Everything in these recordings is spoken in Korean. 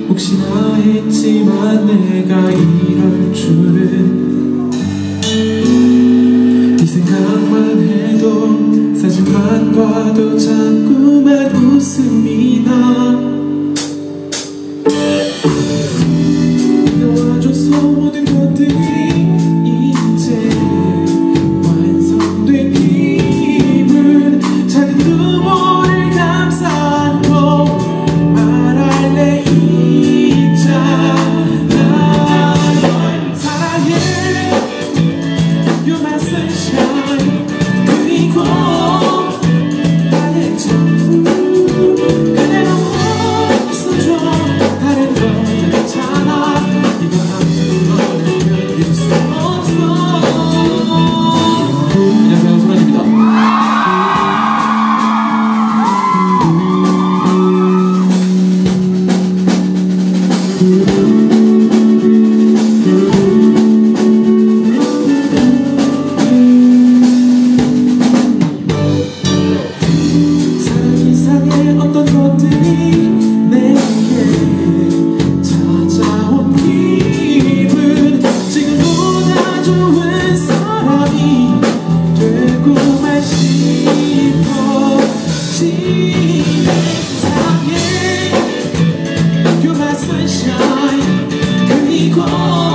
혹시나 했지만 내가 이럴 줄은 네 생각만 해도 사진만 봐도 자꾸만 웃음이 나. 너와줘서 모든 것들이 이제 완성된 기분. 작은 눈물을 감싸고 말할래 있잖아. 널 사랑해 You're my sunshine. 그리고 나의 전부 그대로 있어줘. 다른 건 괜찮아. 네가 아무거나 견딜 수 없어. 안녕하세요, 소란입니다. 어떤 것들이 내게 찾아온 기분. 지금보다 좋은 사람이 되고만 싶어. 세상에 You're my sunshine. 그리고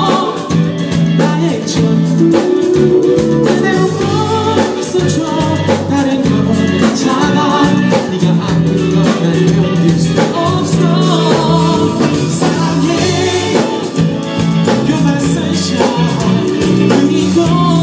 나의 전부 그대로 있어줘. 다른 건 괜찮아. 네가 아무거나 견딜 수 없어. 사랑해 You're my sunshine. 그리고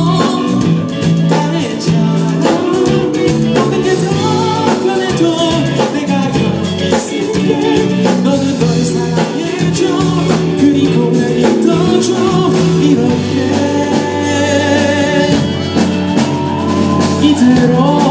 나의 자랑. 모든 게 다 변해도 내가 여기 있을게. 너는 널 사랑해줘. 그리고 날 믿어줘. 이렇게 이대로